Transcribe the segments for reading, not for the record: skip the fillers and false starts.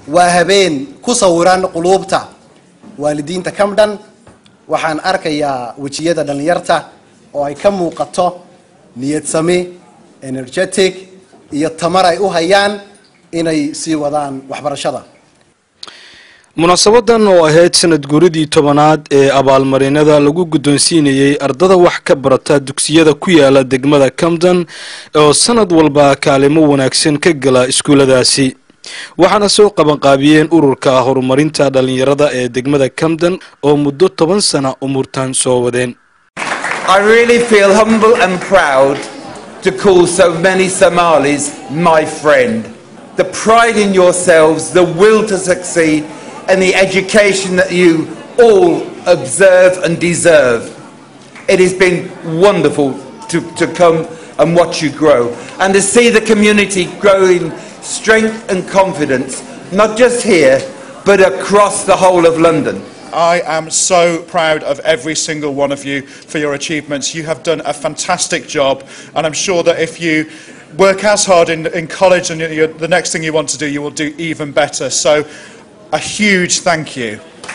وهبين كصوران قلوبتا والدين تكمدن وحان أركيا وجيدا دنيرتا وأي كم وقته نيت سمي energetic يتمر أي أوهيان إني سيودان وحبرشدا munaasabadan oo ahayd sanad guuridii 10aad ee abaalmarinada lagu guddoonsiinayay ardada wax ka barata dugsiyada ku yaala degmada Camden oo sanad walba kaalimo wanaagsan ka gala iskuuladaasi waxaana soo qaban qaabiyeen ururka horumarinta dhalinyarada ee degmada Camden oo muddo 10 sano umurtan soo wadeen. I really feel humble and proud to call so many Somalis my friend. The pride in yourselves, the will to succeed, and the education that you all observe and deserve. It has been wonderful to come and watch you grow and to see the community grow in strength and confidence, not just here but across the whole of London. I am so proud of every single one of you for your achievements. You have done a fantastic job, and I'm sure that if you work as hard in college and the next thing you want to do, you will do even better. So a huge thank you.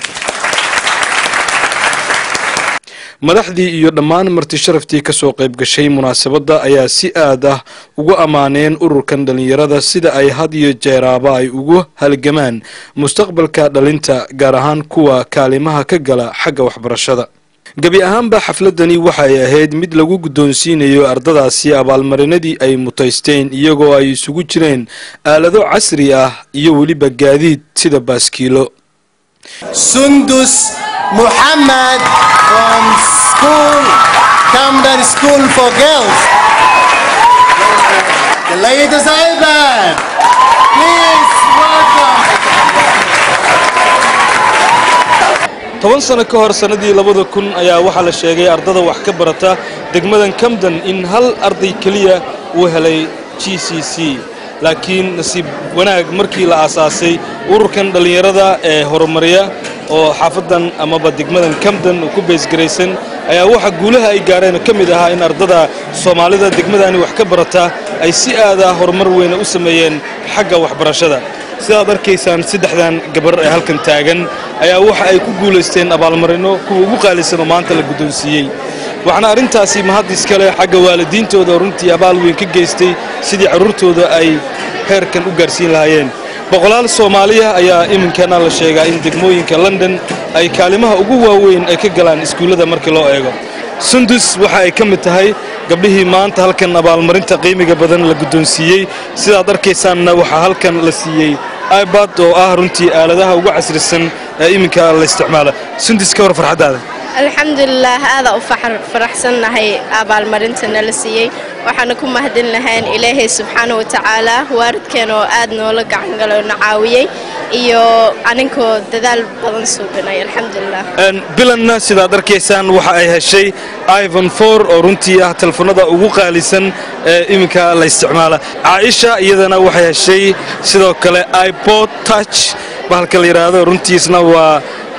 madaxdii iyo dhammaan marti sharaftii ka soo qayb gashay munaasabada ayaa si aad ah ugu amaaneen ururkan dhalinyarada sida ay had iyo jeeraaba ay ugu halgamaan mustaqbalka dhalinta gaar ahaan kuwa kaalimaha ka gala xagga waxbarashada. gabi ahaanba xafladani waxay ahayd mid lagu guddoonsiinayo ardadaasi abaalmarinadii ay mutaysteen iyagoo ay isugu jireen aalado casri ah iyo waliba gaadiid sida baaskiilo. Sundus Muhammad from school, Camden School for Girls. The ladies Ivan, please welcome. 10 sano ka hor sanadii 2000 ayaa waxa la sheegay ardada wax ka barata degmadan Camden in hal arday kaliya uu helay GCC laakiin nasiib wanaag markii la aasaasay ururkan dhalinyarada ee horumariya oo xaafadan ama degmadan Camden ku beesgareysan ayaa waxa guulaha ay gaareen kamid ahaa in ardada Soomaalida degmadani wax ka barata ay si aad ah horumar weyn u sameeyeen xagga waxbarashada. sidaad arkaysaan saddexdan gabar ee halkan taagan ayaa waxa ay ku guuleysteen abaalmarino kuwa ugu qaalisan oo maanta la guddoonsiiyay. waxaana arintaasi mahadis kale xagga waalidiintooda runtii abaal weyn ka geystay sidii carruurtooda ay heerkan u gaarsiin lahaayeen. boqolaal Soomaaliya ayaa iminkana la sheegay in degmooyinka London ay kaalimaha ugu waaweyn ay ka galaan iskuulada markii loo eego. Sundus waxa ay kamid tahay gabdhihii maanta halkan abaalmarinta qiimiga badan la guddoonsiiyay. sidaad arkaysaan waxa halkan la siiyay iPad oo ah runtii aaladaha ugu casrisan ee iminka la isticmaalo. Sundus ka war farxadaada. alxamdulillah aad u faraxsanahay abaalmarinta la siiyay waxaan ku mahadin lahayn Ilaahay subhanahu wa ta'ala waaridkeen oo aad noola gacan galo nacaawiyay iyo aninkoo dadaal badan suubanay alxamdulillah. bilanna sidaad arkaysaan waxa ay heshay iPhone 4 oo runtii ah telefoonada ugu qaalisan ee iminka la isticmaalo. Aisha iyadana waxay heshay sidoo kale iPod Touch bahalka la yiraahdo runtiisna waa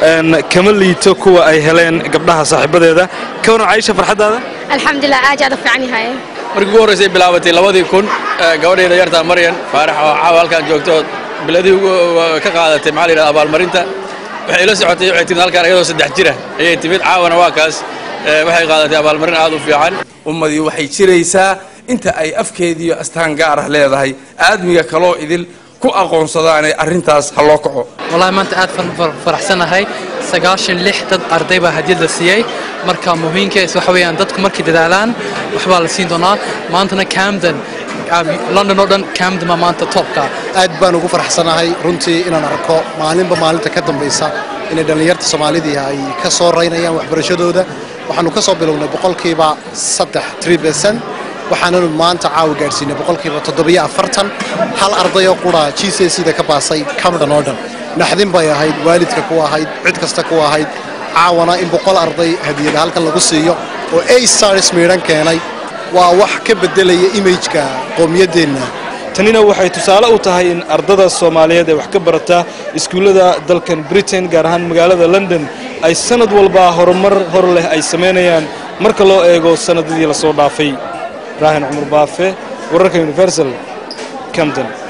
kamaliito kuwa ay heleen gabdhaha saaxiibadeeda. ka waran Aisha farxadaada? alxamdulillah aad u fiican yahay. markii ugu horeysay bilaabatay 2000 gabadheeda yarta Maryan Faarax oo halkan joogto biladii ka qaadatay macallin abaalmarinta waxay la socotay waxay timid halkan iyadoo 3 jir ah ayay timid caawana waa kaas waxay qaadatay abaalmarin aad u fiican. ummadii waxay jiraysaa inta ay afkeediyo astaan gaar ah leedahay aadmiga kaloo idil ku aqoonsadaan arintaas haloo kaco. wallahi maanta aad faraxsanahay 96 dad arday baa hadiyad la siiyay marka muhiimka ah waxa weeyaan dadku markii dadaalaan waxba la siin doonaa maantana Camden London oo dhan Camden ma maanta topka aad baan ugu faraxsanahay runtii inaan arko maalinta ka dambaysa in dhalinyarta Soomaalida ay ka soo raynayaan waxbarashadooda. waxaanu ka soo bilownay 3% waxaanu maanta caawa gaarsiinay 740 hal arday oo qura GCSE-da ka baasay Camden oo dhan. naxdin bay ahayd waalidka ku ahayd cid kasta ku ahayd caawana in 100 arday hadiyad halkan lagu siiyo oo A stars meeran keenay waa wax ka bedelaya image-ka qowmiyadeena. tanina waxay tusaale u tahay in ardada Soomaaliyeed ee wax ka barata iskuulada dalkan Britain gaar ahaan magaalada London ay sanad walba horumar hor leh ay sameynayaan marka loo eego sanadadii la soo dhaafay. Rahan Umar Baafe wararka Universal Camden.